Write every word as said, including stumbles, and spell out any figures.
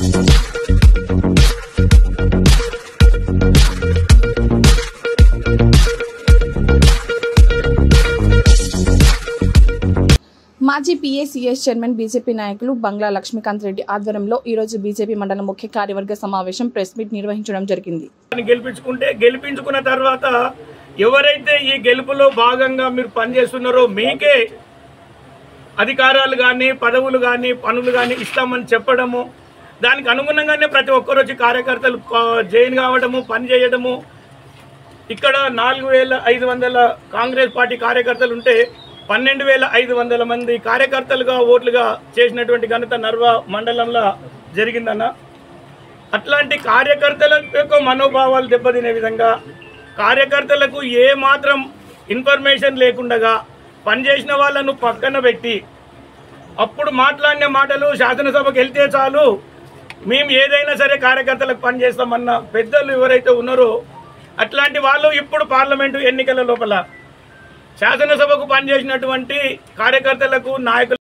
మాజీ PACS chairman BJP నాయకులు బంగ్లా లక్ష్మీకాంత్ రెడ్డి ఆధ్వర్యంలో ఈ రోజు బీజేపీ మండల ముఖ్య కార్యవర్గ సమావేశం ప్రెస్ మీట్ నిర్వహించడం జరిగింది. గెలిపించుకుంటే గెలిపించుకున్న తర్వాత ఎవరైతే ఈ గెలుపులో భాగంగా మీరు పనిచేస్తున్నారో మీకే అధికారాలు కానీ పదవులు కానీ పనులు కానీ ఇస్తామని చెప్పడము, దానికి అనుగుణంగానే ప్రతి ఒక్కరు వచ్చి కార్యకర్తలు జాయిన్ కావడము, పని చేయడము. ఇక్కడ నాలుగు వేల ఐదు వందల కాంగ్రెస్ పార్టీ కార్యకర్తలు ఉంటే పన్నెండు వేల ఐదు వందల మంది కార్యకర్తలుగా ఓట్లుగా చేసినటువంటి ఘనత నర్వా మండలంలో జరిగిందన్న. అట్లాంటి కార్యకర్తల యొక్క మనోభావాలు దెబ్బతినే విధంగా, కార్యకర్తలకు ఏ మాత్రం ఇన్ఫర్మేషన్ లేకుండా పనిచేసిన వాళ్ళను పక్కన పెట్టి అప్పుడు మాట్లాడిన మాటలు శాసనసభకు వెళ్తే చాలు మేము ఏదైనా సరే కార్యకర్తలకు పనిచేస్తామన్న పెద్దలు ఎవరైతే ఉన్నారో అట్లాంటి వాళ్ళు ఇప్పుడు పార్లమెంటు ఎన్నికల లోపల శాసనసభకు పనిచేసినటువంటి కార్యకర్తలకు నాయకులు